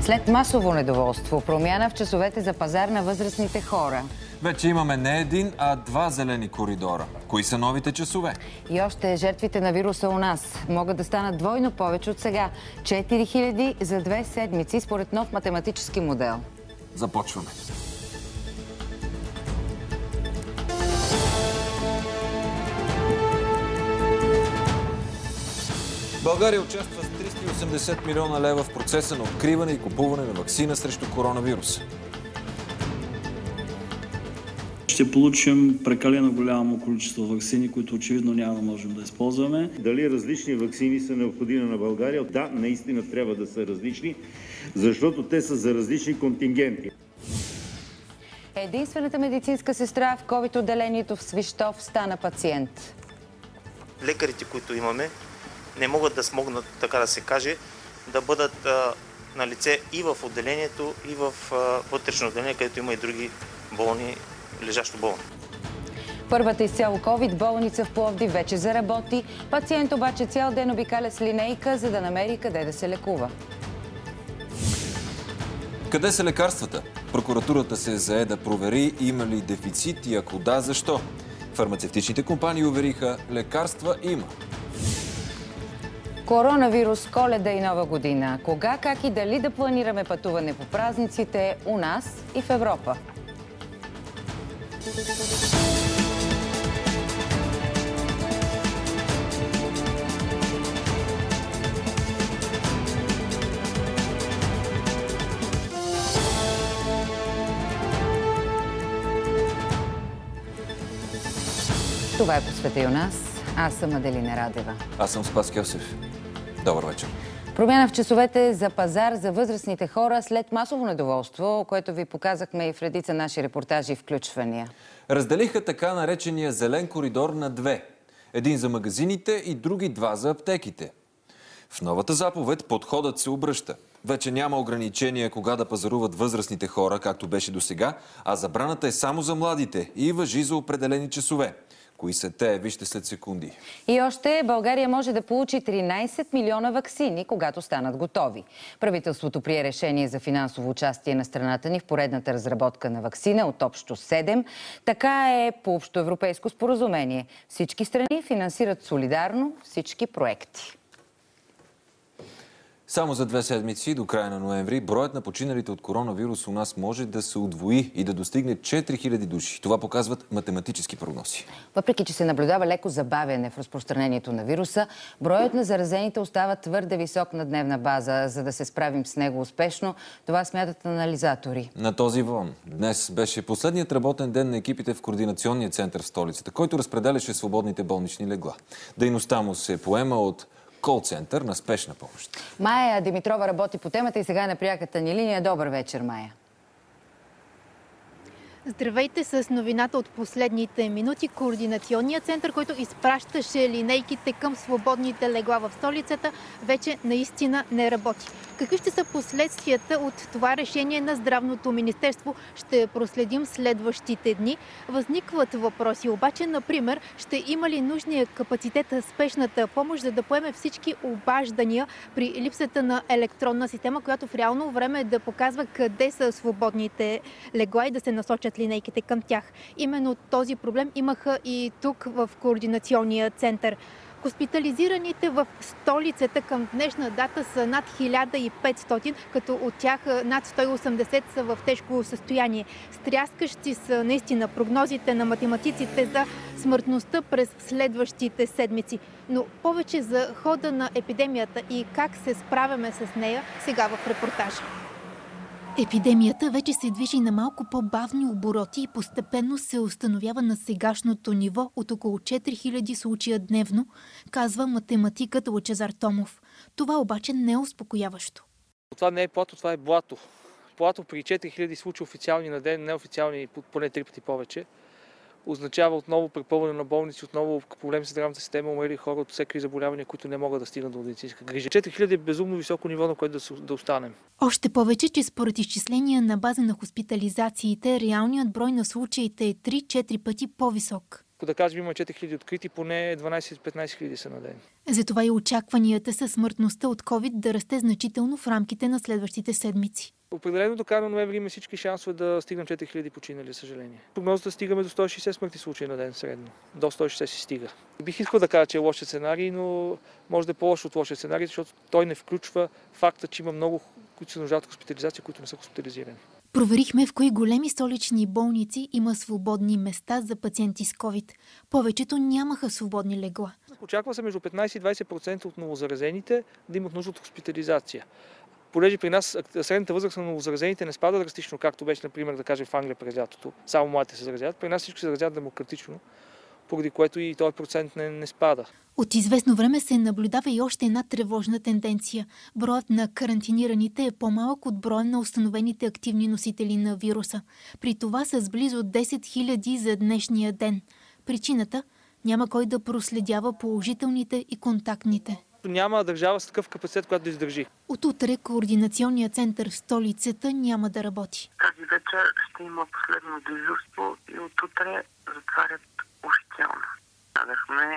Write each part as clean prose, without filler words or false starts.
След масово недоволство, промяна в часовете за пазар на възрастните хора. Вече имаме не един, а два зелени коридора. Кои са новите часове? И още жертвите на вируса у нас могат да станат двойно повече от сега. 4000 за 2 седмици, според нов математически модел. Започваме. България участва с 380 милиона лева в процеса на откриване и купуване на ваксина срещу коронавируса. Ще получим прекалено голямо количество ваксини, които очевидно няма да можем да използваме. Дали различни ваксини са необходими на България? Да, наистина трябва да са различни, защото те са за различни контингенти. Единствената медицинска сестра в ковид-отделението в Свищов стана пациент. Лекарите, които имаме, не могат да смогнат, така да се каже, да бъдат на лице и в отделението, и в вътрешно отделение, където има и други болни, лежащо болни. Първата изцяло ковид болница в Пловдив вече заработи. Пациент обаче цял ден обикаля с линейка, за да намери къде да се лекува. Къде са лекарствата? Прокуратурата се зае да провери има ли дефицит и ако да, защо. Фармацевтичните компании увериха, лекарства има. Коронавирус, Коледа и Нова година. Кога, как и дали да планираме пътуване по празниците у нас и в Европа? Това е по света и у нас. Аз съм Аделина Радева. Аз съм Спас Кьосев. Добър вечер. Промяна в часовете за пазар за възрастните хора след масово недоволство, което ви показахме и в редица наши репортажи и включвания. Разделиха така наречения зелен коридор на две. Един за магазините и други два за аптеките. В новата заповед подходът се обръща. Вече няма ограничения кога да пазаруват възрастните хора, както беше досега, а забраната е само за младите и важи за определени часове. Кои са те, вижте след секунди. И още България може да получи 13 милиона ваксини, когато станат готови. Правителството прие решение за финансово участие на страната ни в поредната разработка на ваксина от общо 7. Така е по общоевропейско споразумение. Всички страни финансират солидарно всички проекти. Само за 2 седмици до края на ноември броят на починалите от коронавирус у нас може да се удвои и да достигне 4000 души. Това показват математически прогнози. Въпреки че се наблюдава леко забавяне в разпространението на вируса, броят на заразените остава твърде висок на дневна база. За да се справим с него успешно, това смятат анализатори. На този фон днес беше последният работен ден на екипите в Координационния център в столицата, който разпределяше свободните болнични легла. Дейността му се поема от кол-център на спешна помощ. Майя Димитрова работи по темата и сега е на пряката ни линия. Добър вечер, Майя. Здравейте с новината от последните минути. Координационният център, който изпращаше линейките към свободните легла в столицата, вече наистина не работи. Какви ще са последствията от това решение на Здравното министерство, ще проследим следващите дни. Възникват въпроси обаче, например, ще има ли нужния капацитет спешната помощ, за да поеме всички обаждания при липсата на електронна система, която в реално време да показва къде са свободните легла и да се насочат линейките към тях. Именно този проблем имаха и тук в Координационния център. Хоспитализираните в столицата към днешна дата са над 1500, като от тях над 180 са в тежко състояние. Стряскащи са наистина прогнозите на математиците за смъртността през следващите седмици. Но повече за хода на епидемията и как се справяме с нея сега в репортажа. Епидемията вече се движи на малко по-бавни обороти и постепенно се установява на сегашното ниво от около 4000 случая дневно, казва математикът Лъчезар Томов. Това обаче не е успокояващо. Това не е плато, това е блато. Плато при 4000 случаи официални на ден, неофициални поне 3 пъти повече, означава отново препълване на болници, отново проблем с здравната система, умрели хора от всеки заболявания, които не могат да стигнат до медицинска грижа. 4000 е безумно високо ниво, на което да останем. Още повече, че според изчисления на база на хоспитализациите, реалният брой на случаите е 3-4 пъти по-висок. Ако да кажем има 4000 открити, поне 12-15 хиляди са на ден. Затова и очакванията са смъртността от COVID да расте значително в рамките на следващите седмици. Определено до края на ноември има всички шансове да стигнем 4000 починали, съжаление. Прогнозата стигаме до 160 смъртни случаи на ден средно. До 160 си стига. Бих искал да кажа, че е лош сценарий, но може да е по-лош от лош сценарий, защото той не включва факта, че има много, които се нуждаят от хоспитализация, които не са хоспитализирани. Проверихме в кои големи столични болници има свободни места за пациенти с COVID. Повечето нямаха свободни легла. Очаква се между 15 и 20% от новозаразените да имат нужда от хоспитализация. Понеже при нас средната възраст на новозаразените не спада драстично, както беше, например, да кажем в Англия през лятото. Само младите се заразяват. При нас всички се заразяват демократично, поради което и този процент не спада. От известно време се наблюдава и още една тревожна тенденция. Броят на карантинираните е по-малък от броя на установените активни носители на вируса. При това с близо 10 000 за днешния ден. Причината – няма кой да проследява положителните и контактните. Няма държава с такъв капацитет, която да издържи. От утре координационният център в столицата няма да работи. Тази вечер ще има последно дежурство и от утре затварят официално. Надахме,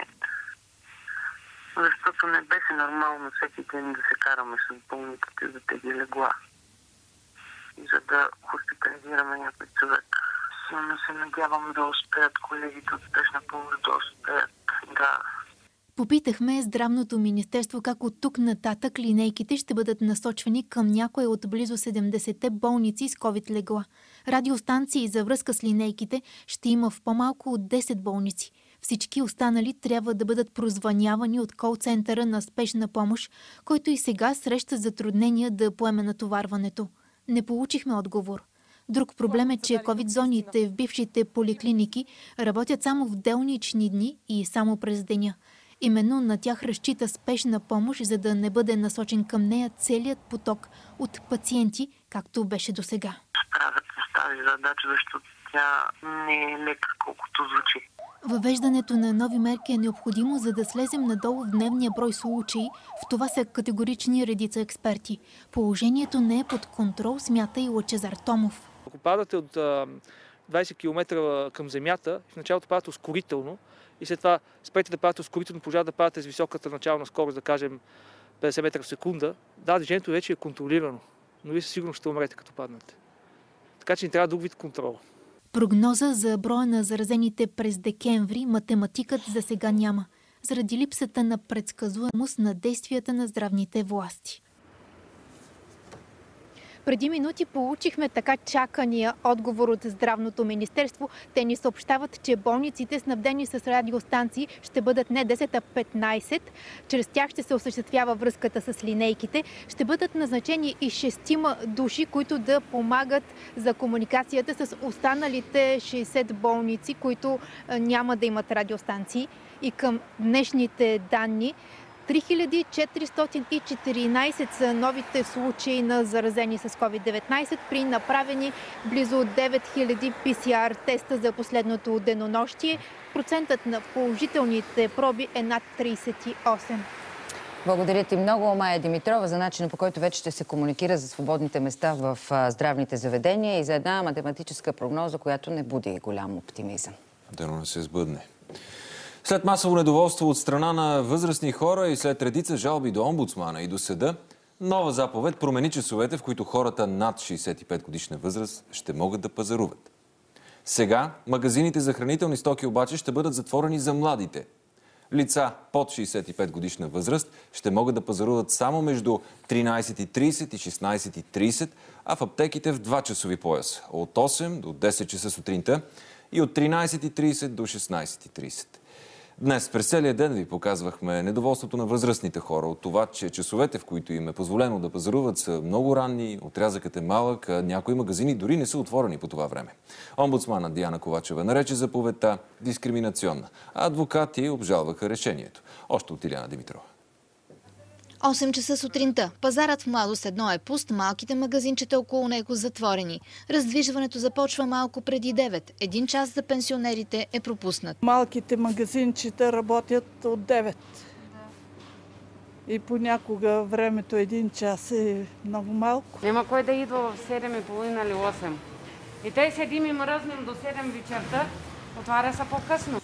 защото не беше нормално всеки ден да се караме с болниците за тези легла и за да хоспитализираме някой човек. Силно се надявам да успеят колегите от спешна помощ да успеят да... Попитахме Здравното министерство как от тук нататък линейките ще бъдат насочвани към някоя от близо 70-те болници с COVID легла. Радиостанции за връзка с линейките ще има в по-малко от 10 болници. Всички останали трябва да бъдат прозвънявани от кол-центъра на спешна помощ, който и сега среща затруднения да поеме натоварването. Не получихме отговор. Друг проблем е, че COVID-зоните в бившите поликлиники работят само в делнични дни и само през деня. Именно на тях разчита спешна помощ, за да не бъде насочен към нея целият поток от пациенти, както беше досега. Справят с тази задача, защото тя не е лека, колкото звучи. Въвеждането на нови мерки е необходимо, за да слезем надолу в дневния брой случаи. В това са категорични редица експерти. Положението не е под контрол, смята и Лъчезар Томов. Ако падате от 20 км към земята, в началото падате ускорително и след това спрете да падате ускорително, продължавате да падате с високата начална скорост, да кажем 50 метра в секунда. Да, движението вече е контролирано, но вие със сигурност ще умрете като паднете. Така че ни трябва друг вид контрол. Прогноза за броя на заразените през декември математикът за сега няма, заради липсата на предсказуемост на действията на здравните власти. Преди минути получихме така чакания отговор от Здравното министерство. Те ни съобщават, че болниците, снабдени с радиостанции, ще бъдат не 10, а 15. Чрез тях ще се осъществява връзката с линейките. Ще бъдат назначени и 6 души, които да помагат за комуникацията с останалите 60 болници, които няма да имат радиостанции. И към днешните данни 3414 са новите случаи на заразени с COVID-19 при направени близо 9000 PCR теста за последното денонощие. Процентът на положителните проби е над 38. Благодаря ти много, Мая Димитрова, за начина, по който вече ще се комуникира за свободните места в здравните заведения и за една математическа прогноза, която не буди голям оптимизъм. Дано не се сбъдне. След масово недоволство от страна на възрастни хора и след редица жалби до омбудсмана и до съда, нова заповед промени часовете, в които хората над 65 годишна възраст ще могат да пазаруват. Сега магазините за хранителни стоки обаче ще бъдат затворени за младите. Лица под 65 годишна възраст ще могат да пазаруват само между 13:30 и 16:30, а в аптеките в 2-часови пояс от 8 до 10 часа сутринта и от 13:30 до 16:30. Днес през целия ден ви показвахме недоволството на възрастните хора от това, че часовете, в които им е позволено да пазаруват, са много ранни, отрязъкът е малък, а някои магазини дори не са отворени по това време. Омбудсманът Диана Ковачева нарече заповедта дискриминационна, а адвокати обжалваха решението. Още от Иляна Димитрова. 8 часа сутринта. Пазарът в Младост 1 е пуст, малките магазинчета около него затворени. Раздвижването започва малко преди 9. 1 час за пенсионерите е пропуснат. Малките магазинчета работят от 9. И понякога времето 1 час е много малко. Няма кой да идва в 7:30 или 8. И те седим и мръзнем до 7 вечерта, отваря се по-късно.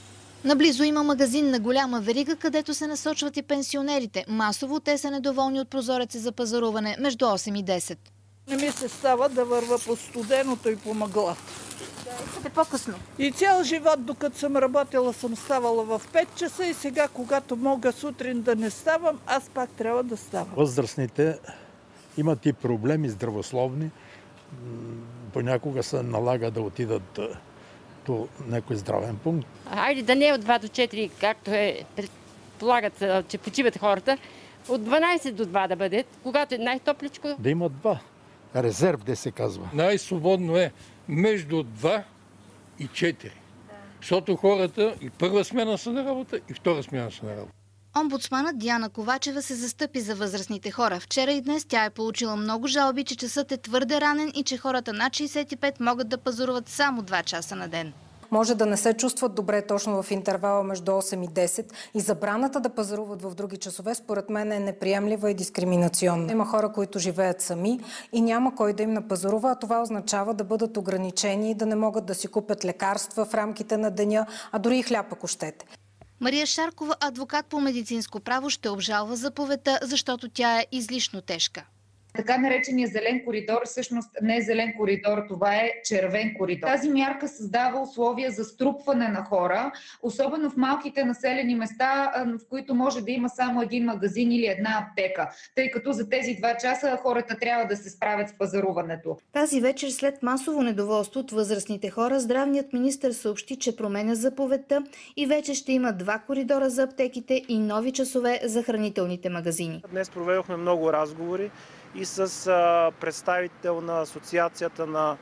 Наблизо има магазин на голяма верига, където се насочват и пенсионерите. Масово те са недоволни от прозореца за пазаруване между 8 и 10. Не ми се става да върва по студеното и по мъглата. Да, по-късно. И цял живот, докато съм работила, съм ставала в 5 часа и сега, когато мога сутрин да не ставам, аз пак трябва да ставам. Възрастните имат и проблеми здравословни. Понякога се налага да отидат до някой здравен пункт. Хайде да не е от 2 до 4, както предполагат, че почиват хората. От 12 до 2 да бъде, когато е най-топличко. Да има 2. Резерв, де се казва. Най-свободно е между 2 и 4. Защото хората и първа смяна са на работа, и втора смяна са на работа. Омбудсманът Диана Ковачева се застъпи за възрастните хора. Вчера и днес тя е получила много жалби, че часът е твърде ранен и че хората над 65 могат да пазаруват само 2 часа на ден. Може да не се чувстват добре точно в интервала между 8 и 10 и забраната да пазаруват в други часове според мен е неприемлива и дискриминационна. Има хора, които живеят сами и няма кой да им напазарува, а това означава да бъдат ограничени и да не могат да си купят лекарства в рамките на деня, а дори и хляб, ако щете. Мария Шаркова, адвокат по медицинско право, ще обжалва заповедта, защото тя е излишно тежка. Така наречения зелен коридор всъщност не е зелен коридор, това е червен коридор. Тази мярка създава условия за струпване на хора, особено в малките населени места, в които може да има само един магазин или една аптека, тъй като за тези 2 часа хората трябва да се справят с пазаруването. Тази вечер след масово недоволство от възрастните хора, здравният министър съобщи, че променя заповедта и вече ще има 2 коридора за аптеките и нови часове за хранителните магазини. Днес проведохме много разговори и с представител на Асоциацията на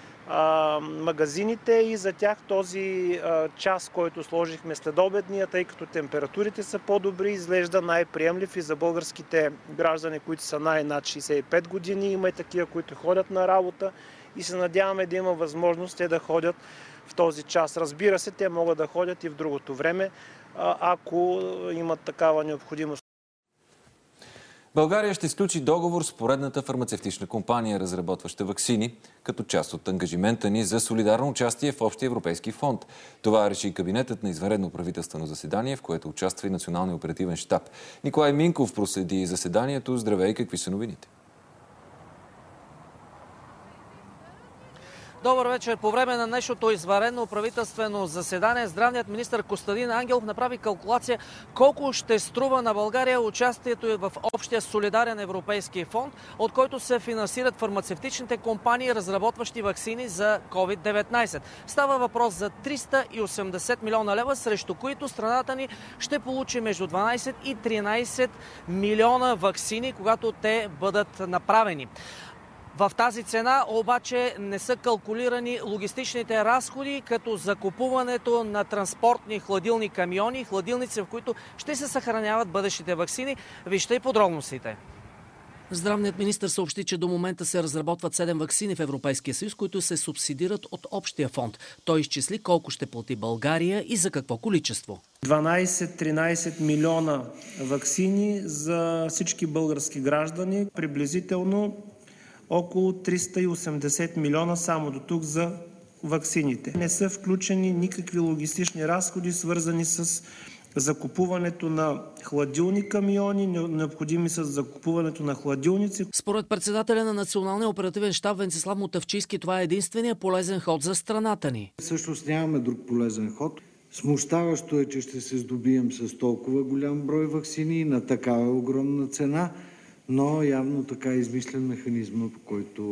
магазините и за тях този час, който сложихме следобедния, тъй като температурите са по-добри, изглежда най-приемлив и за българските граждани, които са над 65 години. Има и такива, които ходят на работа и се надяваме да има възможност те да ходят в този час. Разбира се, те могат да ходят и в другото време, ако имат такава необходимост. България ще сключи договор с поредната фармацевтична компания, разработваща ваксини, като част от ангажимента ни за солидарно участие в Общия европейски фонд. Това реши кабинетът на извънредно правителствено заседание, в което участва и Националния оперативен щаб. Николай Минков проследи заседанието. Здравей, какви са новините? Добър вечер. По време на днешното извънредно правителствено заседание здравният министър Костадин Ангелов направи калкулация колко ще струва на България участието в Общия солидарен европейски фонд, от който се финансират фармацевтичните компании, разработващи ваксини за COVID-19. Става въпрос за 380 милиона лева, срещу които страната ни ще получи между 12 и 13 милиона ваксини, когато те бъдат направени. В тази цена обаче не са калкулирани логистичните разходи, като закупуването на транспортни хладилни камиони, хладилници, в които ще се съхраняват бъдещите ваксини. Вижте и подробностите. Здравният министър съобщи, че до момента се разработват 7 ваксини в Европейския съюз, които се субсидират от Общия фонд. Той изчисли колко ще плати България и за какво количество. 12-13 милиона ваксини за всички български граждани, приблизително около 380 милиона само до тук за ваксините. Не са включени никакви логистични разходи, свързани с закупуването на хладилни камиони, необходими с закупуването на хладилници. Според председателя на Националния оперативен щаб Венцислав Мотавчийски, това е единствения полезен ход за страната ни. Всъщност нямаме друг полезен ход. Смущаващо е, че ще се здобием с толкова голям брой ваксини на такава огромна цена, но явно така е измислен механизма, по който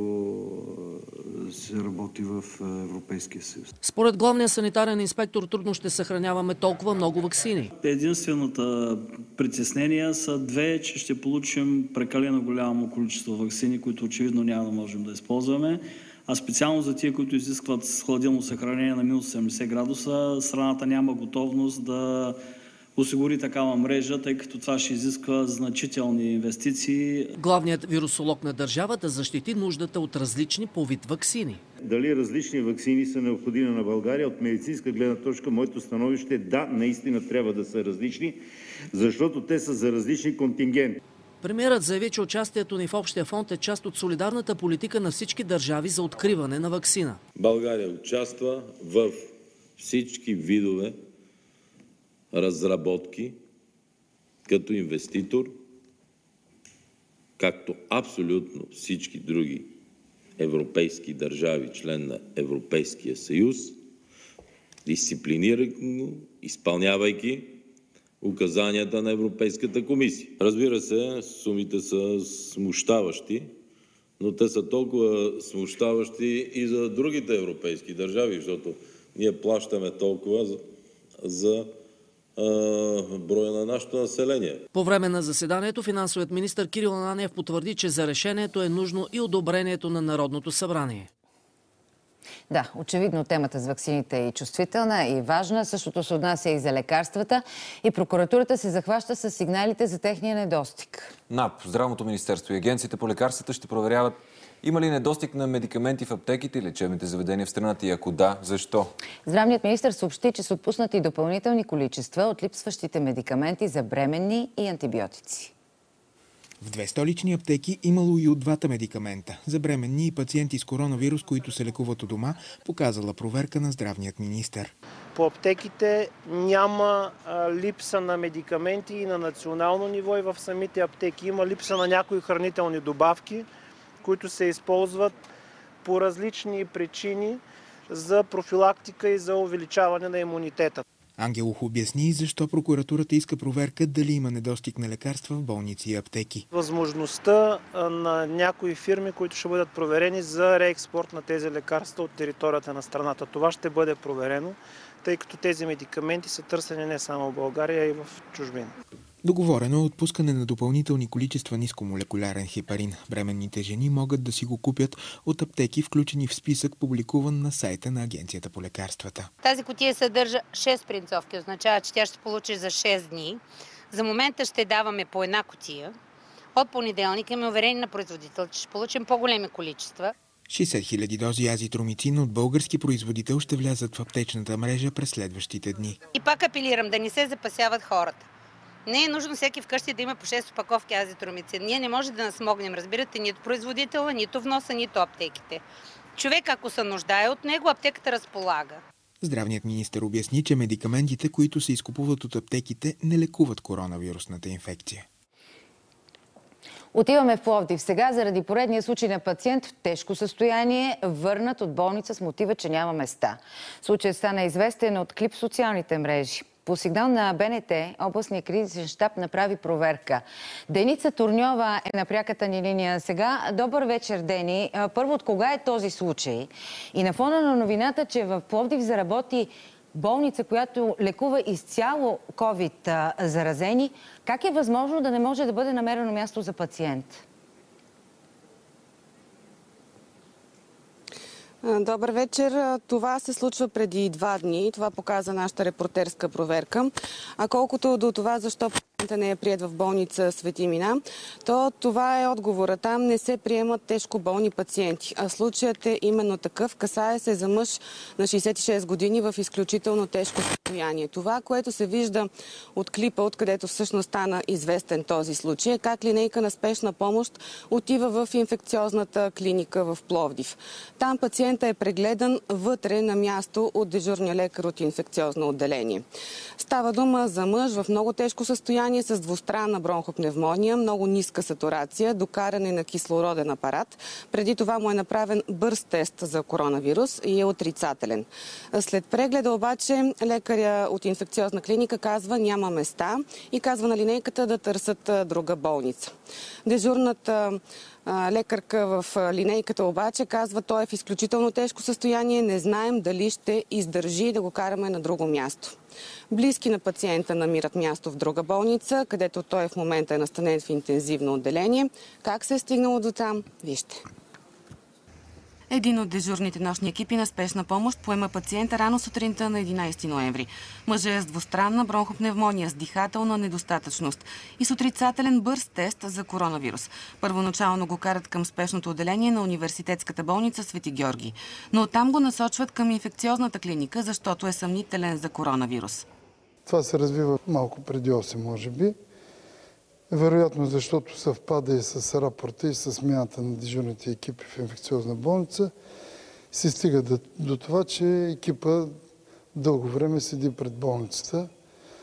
се работи в Европейския съюз. Според главния санитарен инспектор трудно ще съхраняваме толкова много ваксини. Единственото притеснение са 2, че ще получим прекалено голямо количество ваксини, които очевидно няма да можем да използваме. А специално за тия, които изискват хладилно съхранение на минус 70 градуса, страната няма готовност да осигури такава мрежа, тъй като това ще изисква значителни инвестиции. Главният вирусолог на държавата защити нуждата от различни по вид ваксини. Дали различни ваксини са необходими на България? От медицинска гледна точка моето становище е да, наистина трябва да са различни, защото те са за различни контингенти. Премиерът заяви, че участието ни в Общия фонд е част от солидарната политика на всички държави за откриване на ваксина. България участва в всички видове разработки като инвеститор, както абсолютно всички други европейски държави, член на Европейския съюз, дисциплинирано изпълнявайки указанията на Европейската комисия. Разбира се, сумите са смущаващи, но те са толкова смущаващи и за другите европейски държави, защото ние плащаме толкова за броя на нашето население. По време на заседанието финансовият министър Кирил Ананиев потвърди, че за решението е нужно и одобрението на Народното събрание. Да, очевидно темата с ваксините е и чувствителна, и важна. Същото се отнася и за лекарствата. И прокуратурата се захваща с сигналите за техния недостиг. НАП, Здравното министерство и агенциите по лекарствата ще проверяват има ли недостиг на медикаменти в аптеките и лечебните заведения в страната и ако да, защо? Здравният министър съобщи, че са отпуснати допълнителни количества от липсващите медикаменти за бременни и антибиотици. В 2 столични аптеки имало и от двата медикамента за бременни и пациенти с коронавирус, които се лекуват у дома, показала проверка на здравният министър. По аптеките няма липса на медикаменти и на национално ниво и в самите аптеки. Има липса на някои хранителни добавки, които се използват по различни причини за профилактика и за увеличаване на имунитета. Ангелов обясни защо прокуратурата иска проверка дали има недостиг на лекарства в болници и аптеки. Възможността на някои фирми, които ще бъдат проверени за реекспорт на тези лекарства от територията на страната. Това ще бъде проверено, тъй като тези медикаменти са търсени не само в България, а и в чужбина. Договорено е отпускане на допълнителни количества нискомолекулярен хепарин. Бременните жени могат да си го купят от аптеки, включени в списък, публикуван на сайта на Агенцията по лекарствата. Тази кутия съдържа 6 принцовки, означава, че тя ще получи за 6 дни. За момента ще даваме по една кутия. От понеделник имаме уверение на производител, че ще получим по-големи количества. 60 000 дози азитромицин от български производител ще влязат в аптечната мрежа през следващите дни. И пак апелирам да не се запасяват хората. Не е нужно всеки вкъщи да има по 6 опаковки азитромицин. Ние не може да насмогнем, разбирате, нито производителя, нито вноса, нито аптеките. Човек, ако се нуждае от него, аптеката разполага. Здравният министър обясни, че медикаментите, които се изкупуват от аптеките, не лекуват коронавирусната инфекция. Отиваме в Пловдив сега заради поредния случай на пациент в тежко състояние, върнат от болница с мотива, че няма места. Случаят стана известен от клип в социалните мрежи. По сигнал на БНТ, областният кризисен щаб направи проверка. Деница Турньова е на пряката ни линия сега. Добър вечер, Дени. Първо, от кога е този случай? И на фона на новината, че в Пловдив заработи болница, която лекува изцяло ковид заразени, как е възможно да не може да бъде намерено място за пациент? Добър вечер. Това се случва преди 2 дни. Това показа нашата репортерска проверка. А колкото до това, защо пациента не е приет в болница Свети Мина, то това е отговора. Там не се приемат тежко болни пациенти. А случаят е именно такъв. Касае се за мъж на 66 години в изключително тежко състояние. Това, което се вижда от клипа, откъдето всъщност стана известен този случай, е как линейка на спешна помощ отива в инфекциозната клиника в Пловдив. Там пациентът е прегледан вътре на място от дежурния лекар от инфекциозно отделение. Става дума за мъж в много тежко състояние с двустранна бронхопневмония, много ниска сатурация, докаране на кислороден апарат. Преди това му е направен бърз тест за коронавирус и е отрицателен. След прегледа обаче лекаря от инфекциозна клиника казва няма места и казва на линейката да търсят друга болница. Дежурната лекарка в линейката обаче казва, той е в изключително тежко състояние, не знаем дали ще издържи да го караме на друго място. Близки на пациента намират място в друга болница, където той в момента е настанен в интензивно отделение. Как се е стигнало до там? Вижте. Един от дежурните нощни екипи на спешна помощ поема пациента рано сутринта на 11 ноември. Мъжът е с двустранна бронхопневмония, с дихателна недостатъчност и с отрицателен бърз тест за коронавирус. Първоначално го карат към спешното отделение на университетската болница Свети Георги. Но оттам го насочват към инфекциозната клиника, защото е съмнителен за коронавирус. Това се развива малко преди 8, може би. Вероятно, защото съвпада и с рапорта и с смяната на дежурните екипи в инфекциозна болница, се стига до това, че екипа дълго време седи пред болницата.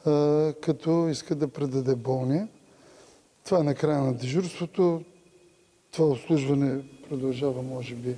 като иска да предаде болния. Това е на края на дежурството. Това обслужване продължава, може би,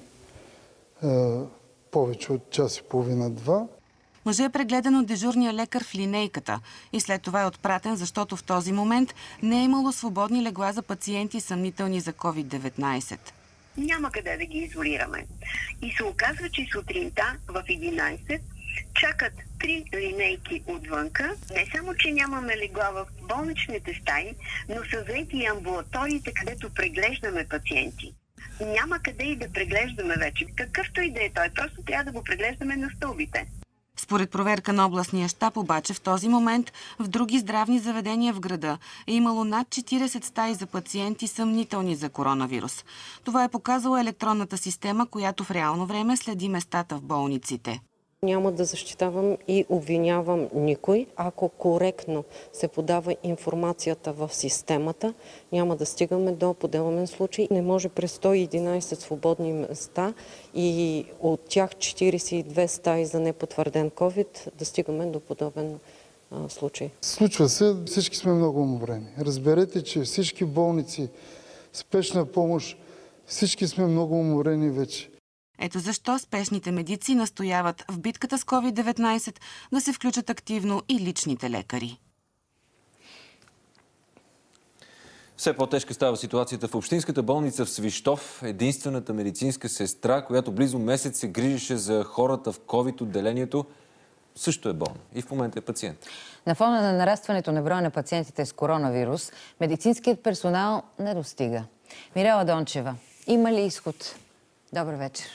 повече от час и половина-два. Мъжът е прегледан от дежурния лекар в линейката и след това е отпратен, защото в този момент не е имало свободни легла за пациенти, съмнителни за COVID-19. Няма къде да ги изолираме. И се оказва, че сутринта в 11 чакат 3 линейки отвънка. Не само, че нямаме легла в болничните стаи, но са заети и амбулаториите, където преглеждаме пациенти. Няма къде и да преглеждаме вече. Какъвто и да е той, просто трябва да го преглеждаме на стълбите. Според проверка на областния щаб, обаче в този момент в други здравни заведения в града е имало над 40 стаи за пациенти, съмнителни за коронавирус. Това е показала електронната система, която в реално време следи местата в болниците. Няма да защитавам и обвинявам никой. Ако коректно се подава информацията в системата, няма да стигаме до подобен случай. Не може през 111 свободни места и от тях 42 стаи за непотвърден COVID да стигаме до подобен случай. Случва се, всички сме много уморени. Разберете, че всички болници, спешна помощ, всички сме много уморени вече. Ето защо спешните медици настояват в битката с COVID-19 да се включат активно и личните лекари. Все по-тежка става ситуацията в общинската болница в Свищов. Единствената медицинска сестра, която близо месец се грижеше за хората в COVID-отделението, също е болна и в момента е пациент. На фона на нарастването на броя на пациентите с коронавирус, медицинският персонал не достига. Мирела Дончева, има ли изход? Добър вечер.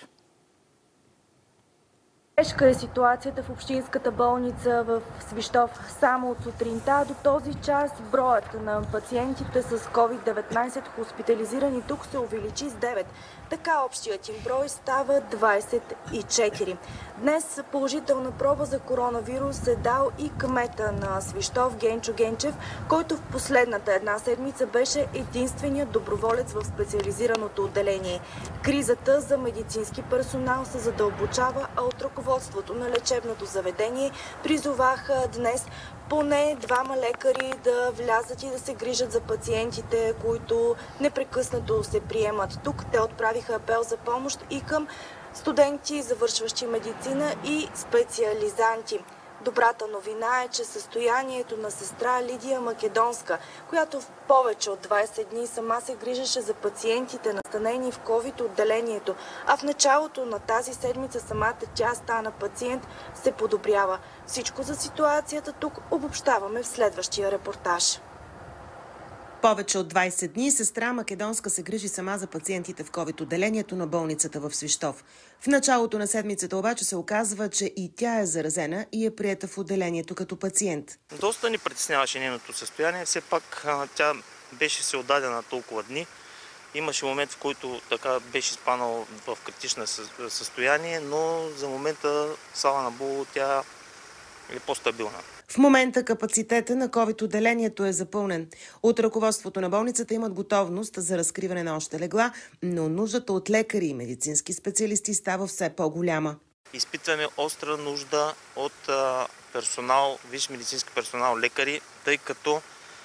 Тежка е ситуацията в общинската болница в Свищов. Само от сутринта до този час броят на пациентите с COVID-19 хоспитализирани тук се увеличи с 9. Така общият им брой става 24. Днес положителна проба за коронавирус е дал и кмета на Свищов Генчо Генчев, който в последната една седмица беше единственият доброволец в специализираното отделение. Кризата за медицински персонал се задълбочава, а от ръководството на лечебното заведение призоваха днес поне 2 лекари да влязат и да се грижат за пациентите, които непрекъснато се приемат тук. Те отправиха апел за помощ и към студенти, завършващи медицина и специализанти. Добрата новина е, че състоянието на сестра Лидия Македонска, която в повече от 20 дни сама се грижеше за пациентите, настанени в COVID-отделението, а в началото на тази седмица самата тя стана пациент, се подобрява. Всичко за ситуацията тук обобщаваме в следващия репортаж. Повече от 20 дни сестра Македонска се грижи сама за пациентите в COVID-отделението на болницата в Свищов. В началото на седмицата обаче се оказва, че и тя е заразена и е приета в отделението като пациент. Доста ни притесняваше нейното състояние. Все пак тя беше се отдадена толкова дни. Имаше момент, в който така беше спанала в критично състояние, но за момента, слава на Богу, тя е по-стабилна. В момента капацитета на COVID-отделението е запълнен. От ръководството на болницата имат готовност за разкриване на още легла, но нуждата от лекари и медицински специалисти става все по-голяма. Изпитваме остра нужда от персонал, висш медицински персонал, лекари, тъй като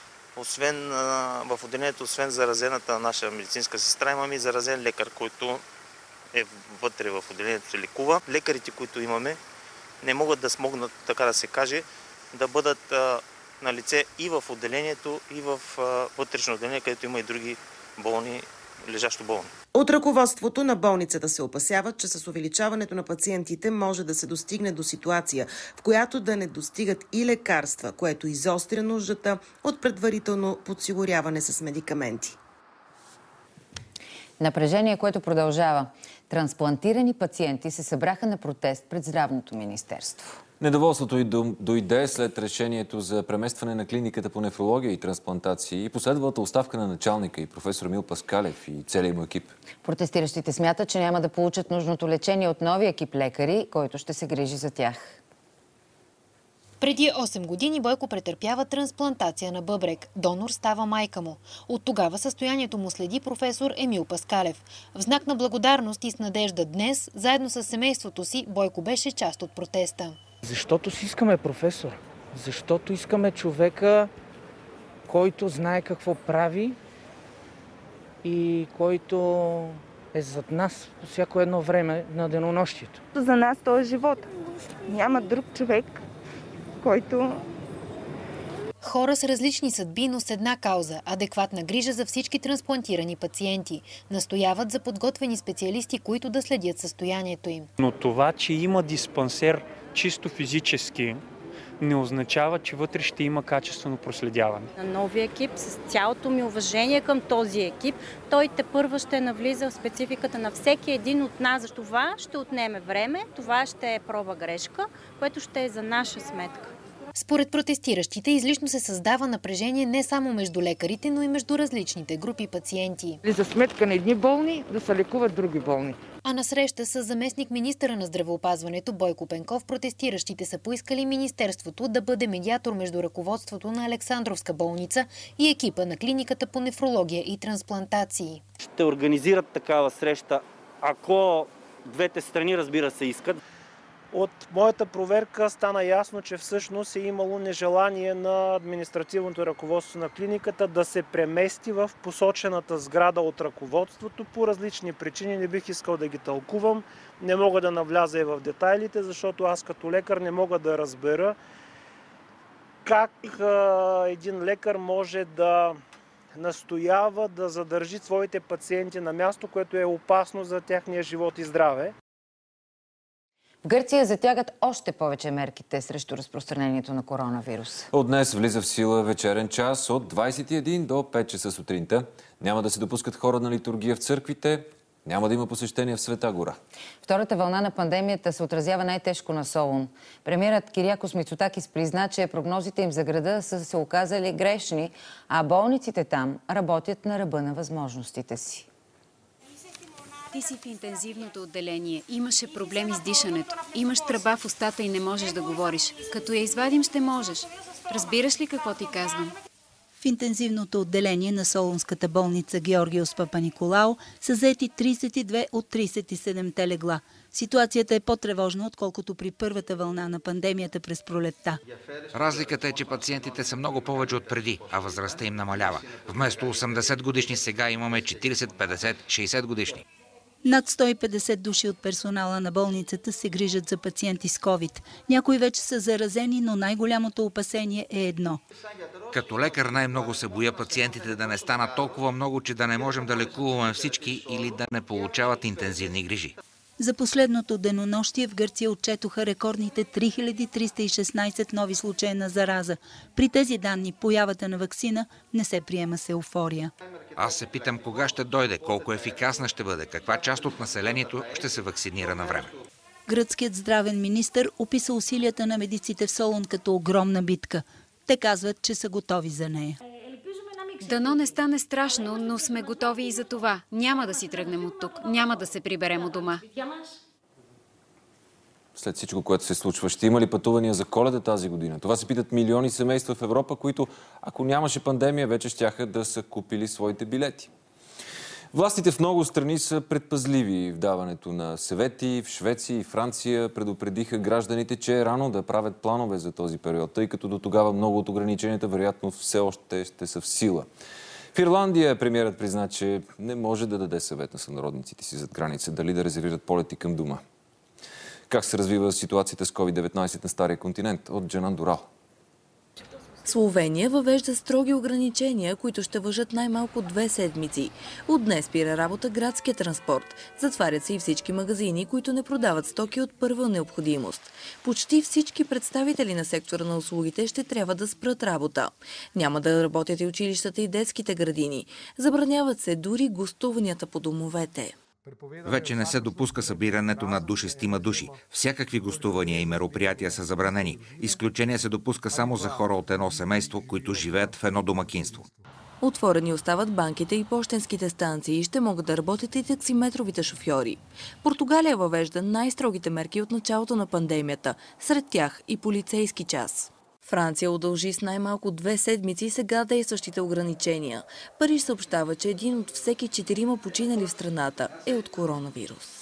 в отделението, освен заразената наша медицинска сестра, имаме и заразен лекар, който е вътре в отделението, се лекува. Лекарите, които имаме, не могат да смогнат, така да се каже, да бъдат на лице и в отделението, и в вътрешно отделение, където има и други болни, лежащо болни. От ръководството на болницата се опасяват, че с увеличаването на пациентите може да се достигне до ситуация, в която да не достигат и лекарства, което изостря нуждата от предварително подсигуряване с медикаменти. Напрежение, което продължава. Трансплантирани пациенти се събраха на протест пред Здравното министерство. Недоволството и дойде след решението за преместване на клиниката по нефрология и трансплантации и последвалата оставка на началника и професор Емил Паскалев и целият му екип. Протестиращите смятат, че няма да получат нужното лечение от новия екип лекари, който ще се грижи за тях. Преди 8 години Бойко претърпява трансплантация на бъбрек. Донор става майка му. От тогава състоянието му следи професор Емил Паскалев. В знак на благодарност и с надежда днес, заедно с семейството си, Бойко беше част от протеста. Защото си искаме, професор. Защото искаме човека, който знае какво прави и който е зад нас по всяко едно време на денонощието. За нас то е живот. Няма друг човек, който... Хора с различни съдби, но с една кауза – адекватна грижа за всички трансплантирани пациенти. Настояват за подготвени специалисти, които да следят състоянието им. Но това, че има диспансер чисто физически, не означава, че вътре ще има качествено проследяване. На новия екип, с цялото ми уважение към този екип, той тепърва ще навлиза в спецификата на всеки един от нас. Това ще отнеме време, това ще е проба грешка, което ще е за наша сметка. Според протестиращите, излишно се създава напрежение не само между лекарите, но и между различните групи пациенти. За сметка на едни болни да се лекуват други болни. А на среща с заместник министъра на здравеопазването Бойко Пенков, протестиращите са поискали министерството да бъде медиатор между ръководството на Александровска болница и екипа на клиниката по нефрология и трансплантации. Ще организират такава среща, ако двете страни, разбира се, искат. От моята проверка стана ясно, че всъщност е имало нежелание на административното ръководство на клиниката да се премести в посочената сграда от ръководството по различни причини. Не бих искал да ги тълкувам, не мога да навляза и в детайлите, защото аз като лекар не мога да разбера как един лекар може да настоява да задържи своите пациенти на място, което е опасно за тяхния живот и здраве. В Гърция затягат още повече мерките срещу разпространението на коронавирус. От днес влиза в сила вечерен час от 21 до 5 часа сутринта. Няма да се допускат хора на литургия в църквите, няма да има посещения в Света гора. Втората вълна на пандемията се отразява най-тежко на Солун. Премиерът Кириакос Мицотакис призна, че прогнозите им за града са се оказали грешни, а болниците там работят на ръба на възможностите си. Ти си в интензивното отделение. Имаше проблеми с дишането. Имаш тръба в устата и не можеш да говориш. Като я извадим, ще можеш. Разбираш ли какво ти казвам? В интензивното отделение на Солунската болница Георгиос Папаниколао са заети 32 от 37-те легла. Ситуацията е по-тревожна, отколкото при първата вълна на пандемията през пролетта. Разликата е, че пациентите са много повече от преди, а възрастта им намалява. Вместо 80 годишни сега имаме 40, 50, 60 годишни. Над 150 души от персонала на болницата се грижат за пациенти с COVID. Някои вече са заразени, но най-голямото опасение е едно. Като лекар най-много се боя пациентите да не станат толкова много, че да не можем да лекуваме всички или да не получават интензивни грижи. За последното денонощие в Гърция отчетоха рекордните 3316 нови случая на зараза. При тези данни появата на ваксина не се приема с еуфория. Аз се питам кога ще дойде, колко ефикасна ще бъде, каква част от населението ще се вакцинира на време. Гръцкият здравен министър описа усилията на медиците в Солун като огромна битка. Те казват, че са готови за нея. Дано не стане страшно, но сме готови и за това. Няма да си тръгнем от тук. Няма да се приберем от дома. След всичко, което се случва, ще има ли пътувания за Коледа тази година? Това се питат милиони семейства в Европа, които, ако нямаше пандемия, вече щяха да са купили своите билети. Властите в много страни са предпазливи в даването на съвети. В Швеция и Франция предупредиха гражданите, че е рано да правят планове за този период, тъй като до тогава много от ограниченията вероятно все още ще са в сила. В Ирландия премиерът призна, че не може да даде съвет на сънародниците си зад граница, дали да резервират полети към дома. Как се развива ситуацията с COVID-19 на Стария континент? От Джанан Дурал. Словения въвежда строги ограничения, които ще важат най-малко 2 седмици. От днес спира работа градския транспорт. Затварят се и всички магазини, които не продават стоки от първа необходимост. Почти всички представители на сектора на услугите ще трябва да спрат работа. Няма да работят и училищата и детските градини. Забраняват се дори гостуванията по домовете. Вече не се допуска събирането на до 6 души. Всякакви гостувания и мероприятия са забранени. Изключение се допуска само за хора от едно семейство, които живеят в едно домакинство. Отворени остават банките и пощенските станции. Ще могат да работят и таксиметровите шофьори. Португалия въвежда най-строгите мерки от началото на пандемията. Сред тях и полицейски час. Франция удължи с най-малко 2 седмици сега действащите ограничения. Париж съобщава, че 1 от всеки 4 починали в страната е от коронавирус.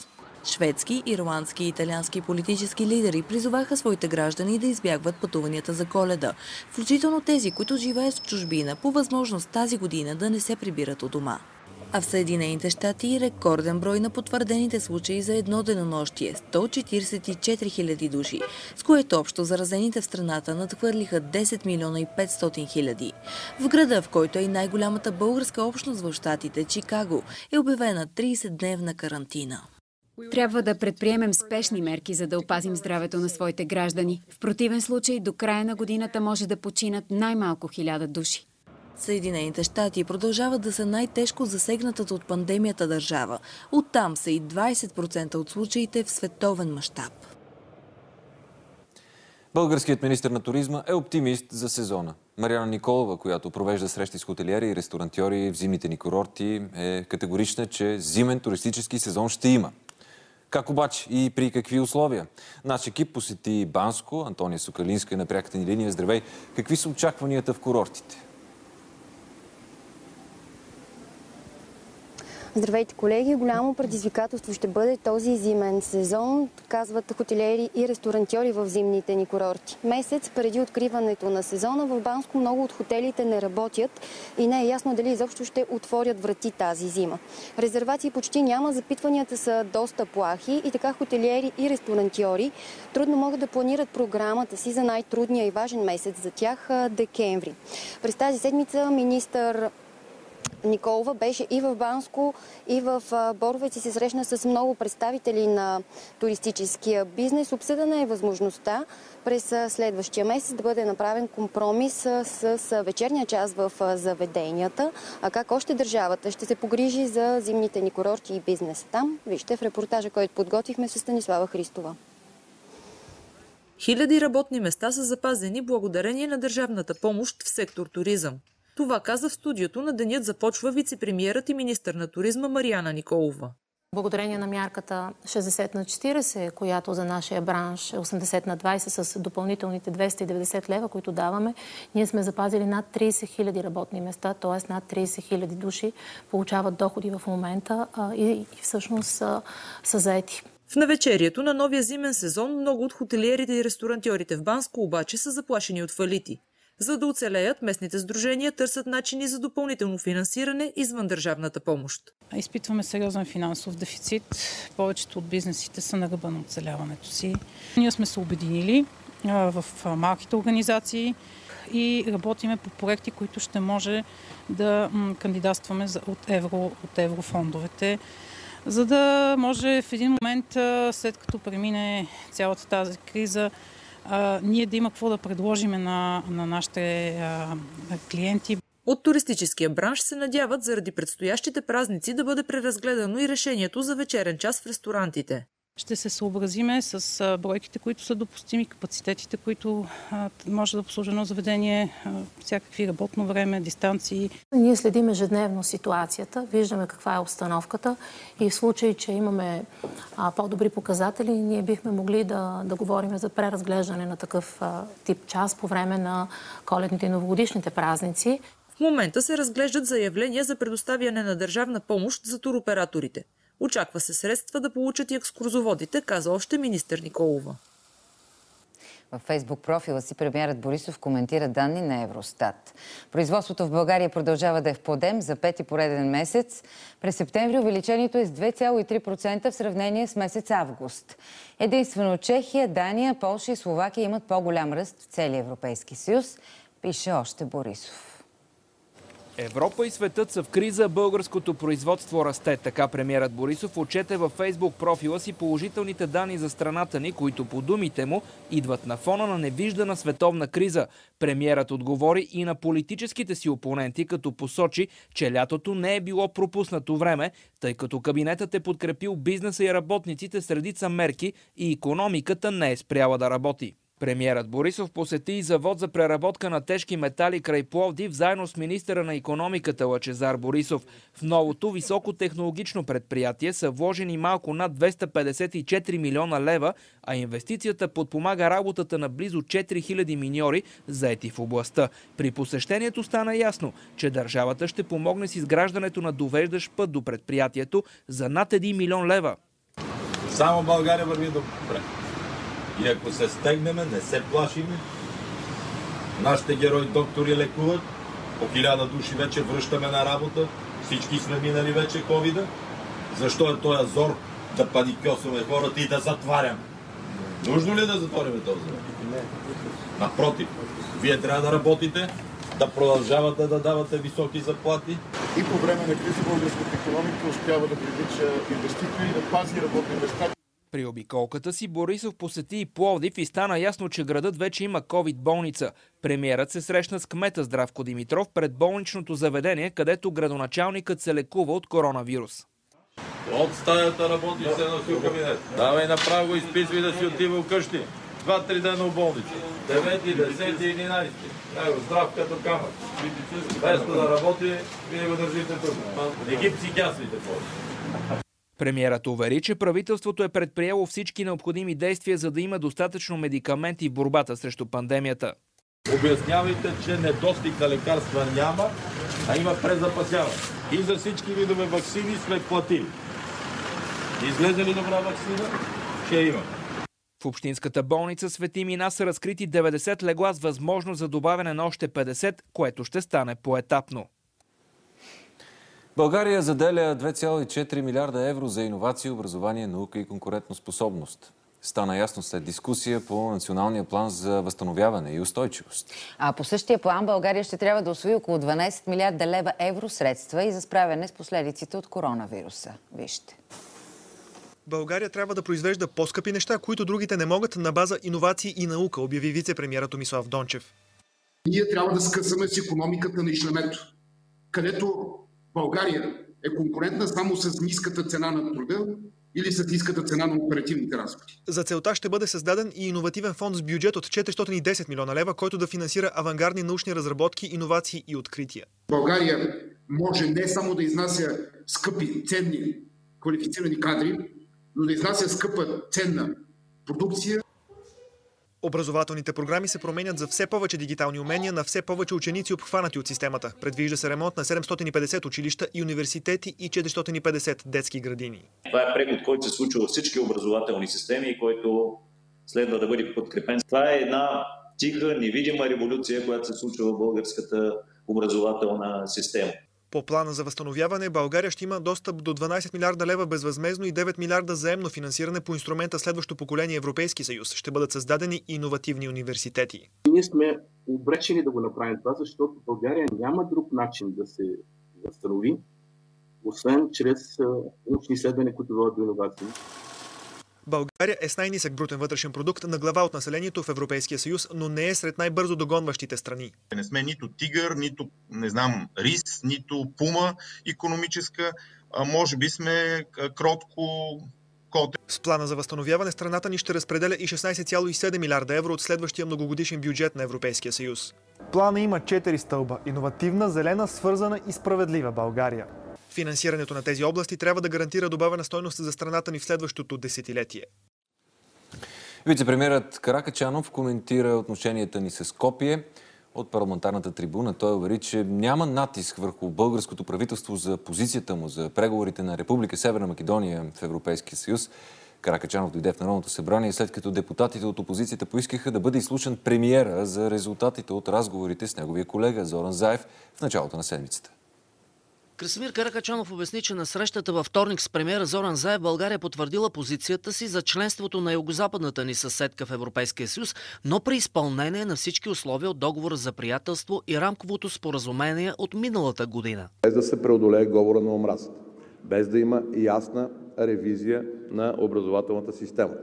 Шведски, ирландски и италиански политически лидери призоваха своите граждани да избягват пътуванията за Коледа, включително тези, които живеят в чужбина, по възможност тази година да не се прибират у дома. А в Съединените щати рекорден брой на потвърдените случаи за едно денонощие – 144 000 души, с което общо заразените в страната надхвърлиха 10 милиона и 500 хиляди. В града, в който е и най-голямата българска общност в щатите, Чикаго, е обявена 30-дневна карантина. Трябва да предприемем спешни мерки, за да опазим здравето на своите граждани. В противен случай до края на годината може да починат най-малко 1000 души. Съединените щати продължават да са най-тежко засегнатата от пандемията държава. Оттам са и 20% от случаите в световен мащаб. Българският министър на туризма е оптимист за сезона. Мариана Николова, която провежда срещи с хотелиери и ресторантьори в зимните ни курорти, е категорична, че зимен туристически сезон ще има. Как обаче и при какви условия? Наш екип посети Банско. Антония Сокалинска е на пряката ни линия. Здравей! Какви са очакванията в курортите? Здравейте, колеги! Голямо предизвикателство ще бъде този зимен сезон, казват хотелиери и ресторантьори в зимните ни курорти. Месец преди откриването на сезона в Банско много от хотелите не работят и не е ясно дали изобщо ще отворят врати тази зима. Резервации почти няма, запитванията са доста плахи и така хотелиери и ресторантьори трудно могат да планират програмата си за най-трудния и важен месец за тях – декември. През тази седмица министър Николова беше и в Банско, и в Боровец и се срещна с много представители на туристическия бизнес. Обсъдена е възможността през следващия месец да бъде направен компромис с вечерния час в заведенията. А как още държавата ще се погрижи за зимните ни курорти и бизнес там? Вижте в репортажа, който подготвихме с Станислава Христова. Хиляди работни места са запазени благодарение на държавната помощ в сектор туризъм. Това каза в студиото на денят започва вице-премиерът и министър на туризма Мариана Николова. Благодарение на мярката 60/40, която за нашия бранш е 80/20 с допълнителните 290 лева, които даваме, ние сме запазили над 30 000 работни места, т.е. над 30 000 души получават доходи в момента и всъщност са заети. В навечерието на новия зимен сезон много от хотелиерите и ресторантьорите в Банско обаче са заплашени от фалити. За да оцелеят, местните сдружения търсят начини за допълнително финансиране извън държавната помощ. Изпитваме сериозен финансов дефицит. Повечето от бизнесите са на ръба на оцеляването си. Ние сме се обединили в малките организации и работиме по проекти, които ще може да кандидатстваме от еврофондовете, за да може в един момент, след като премине цялата тази криза, ние да има какво да предложим на нашите клиенти. От туристическия бранш се надяват заради предстоящите празници да бъде преразгледано и решението за вечерен час в ресторантите. Ще се съобразиме с бройките, които са допустими, капацитетите, които може да обслужи едно заведение, всякакви работно време, дистанции. Ние следим ежедневно ситуацията, виждаме каква е обстановката и в случай, че имаме по-добри показатели, ние бихме могли да говорим за преразглеждане на такъв тип час по време на коледните и новогодишните празници. В момента се разглеждат заявления за предоставяне на държавна помощ за туроператорите. Очаква се средства да получат и екскурзоводите, каза още министър Николова. В Фейсбук профила си премиерът Борисов коментира данни на Евростат. Производството в България продължава да е в подем за пети пореден месец. През септември увеличението е с 2,3% в сравнение с месец август. Единствено Чехия, Дания, Полша и Словакия имат по-голям ръст в целия Европейски съюз, пише още Борисов. Европа и светът са в криза, българското производство расте. Така премиерът Борисов отчете във Фейсбук профила си положителните данни за страната ни, които по думите му идват на фона на невиждана световна криза. Премиерът отговори и на политическите си опоненти, като посочи, че лятото не е било пропуснато време, тъй като кабинетът е подкрепил бизнеса и работниците с редица мерки и икономиката не е спряла да работи. Премиерът Борисов посети и завод за преработка на тежки метали край Пловдив заедно с министъра на икономиката Лъчезар Борисов. В новото високотехнологично предприятие са вложени малко над 254 милиона лева, а инвестицията подпомага работата на близо 4000 миньори, заети в областта. При посещението стана ясно, че държавата ще помогне с изграждането на довеждащ път до предприятието за над 1 милион лева. Само България върви добре. И ако се стегнеме, не се плашиме. Нашите герои доктори лекуват. По 1000 души вече връщаме на работа. Всички сме минали вече ковида. Защо е този зор да паникьосваме хората и да затваряме? Нужно ли е да затворим този зор? Не. Напротив, вие трябва да работите, да продължавате да давате високи заплати. И по време на криза българската икономика успява да привлича инвеститори, да пази работни места. При обиколката си Борисов посети и Пловдив и стана ясно, че градът вече има ковид-болница. Премиерът се срещна с кмета Здравко Димитров пред болничното заведение, където градоначалникът се лекува от коронавирус. От стаята работи се на си кабинет. Давай направо го изписвай да си отива вкъщи. 2-3 дена в болница. 9, 10 и 11. Здрав като камък. Вместо да работи, вие го държите тук. Не ги психиатрите повече. Премиерът увери, че правителството е предприело всички необходими действия, за да има достатъчно медикаменти в борбата срещу пандемията. Обяснявайте, че недостиг на лекарства няма, а има презапасяване. И за всички видове ваксини сме платили. Излезе ли добра ваксина? Ще има. В общинската болница Свети Мина са разкрити 90 легла с възможност за добавяне на още 50, което ще стане поетапно. България заделя 2,4 милиарда евро за иновации, образование, наука и конкурентоспособност. Стана ясно след дискусия по Националния план за възстановяване и устойчивост. А по същия план България ще трябва да усвои около 12 милиарда лева евро средства и за справяне с последиците от коронавируса. Вижте. България трябва да произвежда по-скъпи неща, които другите не могат, на база иновации и наука, обяви вице-премиерът Томислав Дончев. Ние трябва да скъсаме с икономиката на ишлемето, където България е конкурентна само с ниската цена на труда или с ниската цена на оперативните разходи. За целта ще бъде създаден и иновативен фонд с бюджет от 410 милиона лева, който да финансира авангардни научни разработки, иновации и открития. България може не само да изнася скъпи, ценни, квалифицирани кадри, но да изнася скъпа, ценна продукция. Образователните програми се променят за все повече дигитални умения на все повече ученици, обхванати от системата. Предвижда се ремонт на 750 училища и университети и 450 детски градини. Това е преход, който се случва във всички образователни системи и който следва да бъде подкрепен. Това е една тиха, невидима революция, която се случва в българската образователна система. По плана за възстановяване България ще има достъп до 12 милиарда лева безвъзмездно и 9 милиарда заемно финансиране по инструмента следващо поколение Европейски съюз. Ще бъдат създадени иновативни университети. Ние сме обречени да го направим това, защото България няма друг начин да се възстанови, освен чрез научни изследвания, които водят до иновации. България е с най-нисък брутен вътрешен продукт на глава от населението в Европейския съюз, но не е сред най-бързо догонващите страни. Не сме нито тигър, нито, рис, нито пума икономическа, може би сме кротко коте. С плана за възстановяване страната ни ще разпределя и 16,7 милиарда евро от следващия многогодишен бюджет на Европейския съюз. Плана има 4 стълба – иновативна, зелена, свързана и справедлива България. Финансирането на тези области трябва да гарантира добавена стойност за страната ни в следващото десетилетие. Вице-премиерът Каракачанов коментира отношенията ни с Скопие. От парламентарната трибуна той увери, че няма натиск върху българското правителство за позицията му за преговорите на Република Северна Македония в Европейския съюз. Каракачанов дойде в Народното събрание, след като депутатите от опозицията поискаха да бъде изслушан премиера за резултатите от разговорите с неговия колега Зоран Заев в началото на седмицата. Красимир Каракачанов обясни, че на срещата във вторник с премиера Зоран Заев България потвърдила позицията си за членството на югозападната ни съседка в Европейския съюз, но при изпълнение на всички условия от договора за приятелство и рамковото споразумение от миналата година. Без да се преодолее говора на омразата, без да има ясна ревизия на образователната система,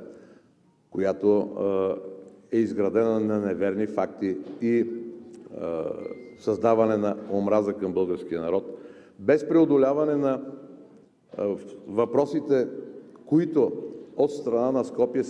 която е изградена на неверни факти и създаване на омраза към българския народ, без преодоляване на въпросите, които от страна на Скопие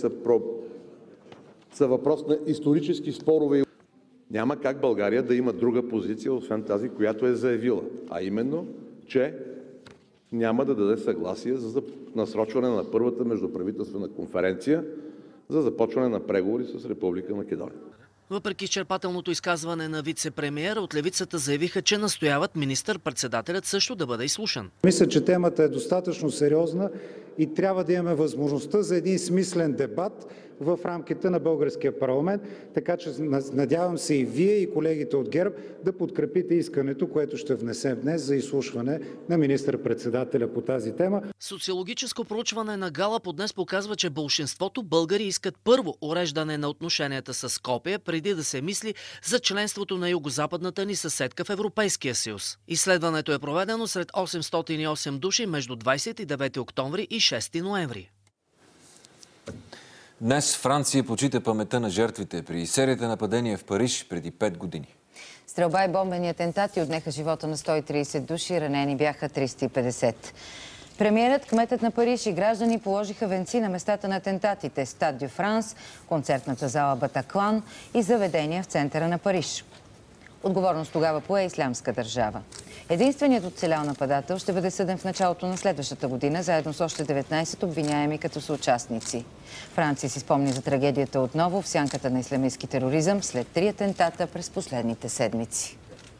са въпрос на исторически спорове. Няма как България да има друга позиция, освен тази, която е заявила, а именно, че няма да даде съгласие за насрочване на първата междуправителствена конференция за започване на преговори с Република Македония. Въпреки изчерпателното изказване на вице-премиера, от левицата заявиха, че настояват министър-председателят също да бъде изслушан. Мисля, че темата е достатъчно сериозна и трябва да имаме възможността за един смислен дебат в рамките на българския парламент. Така че надявам се и вие, и колегите от ГЕРБ да подкрепите искането, което ще внесем днес за изслушване на министър-председателя по тази тема. Социологическо проучване на Галап днес показва, че болшинството българи искат първо уреждане на отношенията с Скопие, преди да се мисли за членството на югозападната ни съседка в Европейския съюз. Изследването е проведено сред 808 души между 29 октомври и 6 ноември. Днес Франция почита паметта на жертвите при серията нападения в Париж преди 5 години. Стрелба и бомбени атентати отнеха живота на 130 души, ранени бяха 350. Премиерът, кметът на Париж и граждани положиха венци на местата на атентатите – Стад дю Франс, концертната зала Батаклан и заведения в центъра на Париж. Отговорност тогава пое Ислямска държава. Единственият оцелял нападател ще бъде съден в началото на следващата година, заедно с още 19 обвиняеми като съучастници. Франция си спомни за трагедията отново в сянката на ислямистки тероризъм след 3 атентата през последните седмици.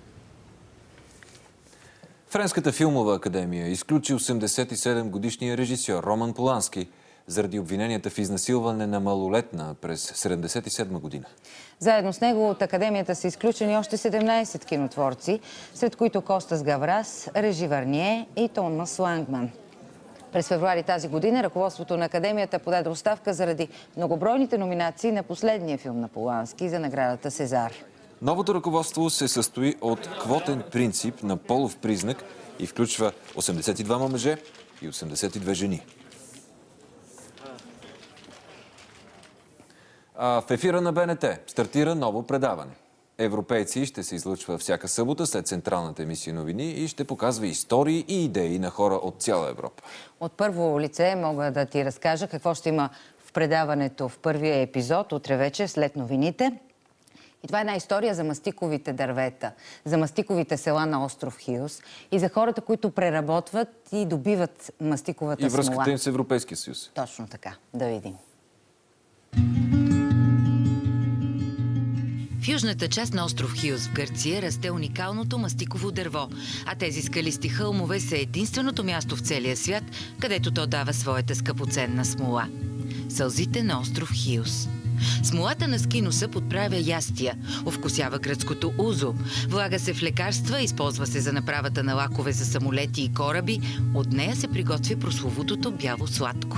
Френската филмова академия изключи 87-годишния режисьор Роман Полански заради обвиненията в изнасилване на малолетна през 1977 година. Заедно с него от академията са изключени още 17 кинотворци, сред които Костас Гаврас, Режи Варние и Томас Лангман. През февруари тази година ръководството на академията подаде оставка заради многобройните номинации на последния филм на Полански за наградата Сезар. Новото ръководство се състои от квотен принцип на полов признак и включва 82 мъже и 82 жени. В ефира на БНТ стартира ново предаване. Европейци ще се излъчва всяка събота след централната емисия новини и ще показва истории и идеи на хора от цяла Европа. От първо лице мога да ти разкажа какво ще има в предаването в първия епизод утре вечер след новините. И това е една история за мастиковите дървета, за мастиковите села на остров Хиос и за хората, които преработват и добиват мастиковата смола. И връзката им с Европейския съюз. Точно така. Да видим. В южната част на остров Хиос в Гърция расте уникалното мастиково дърво, а тези скалисти хълмове са единственото място в целия свят, където то дава своята скъпоценна смола. Сълзите на остров Хиос. Смолата на скинуса подправя ястия, овкусява гръцкото узо, влага се в лекарства, използва се за направата на лакове за самолети и кораби, от нея се приготвя прословутото бяло сладко.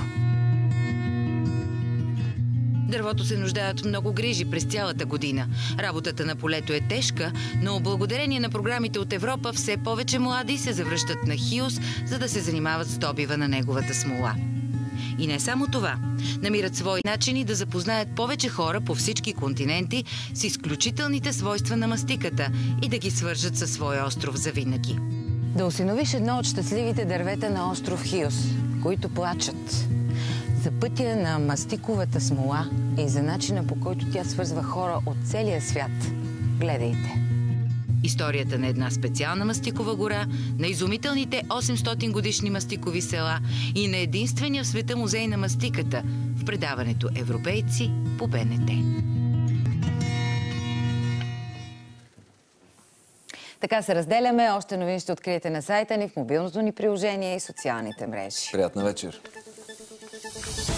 Дървото се нуждае от много грижи през цялата година. Работата на полето е тежка, но благодарение на програмите от Европа все повече млади се завръщат на Хиос, за да се занимават с добива на неговата смола. И не само това. Намират свои начини да запознаят повече хора по всички континенти с изключителните свойства на мастиката и да ги свържат със своя остров завинаги. Да осиновиш едно от щастливите дървета на остров Хиос, които плачат. За пътя на мастиковата смола и за начина, по който тя свързва хора от целия свят. Гледайте. Историята на една специална мастикова гора, на изумителните 800 годишни мастикови села и на единствения в света музей на мастиката в предаването Европейци по БНТ. Така се разделяме. Още новини ще откриете на сайта ни, в мобилното ни приложение и социалните мрежи. Приятна вечер!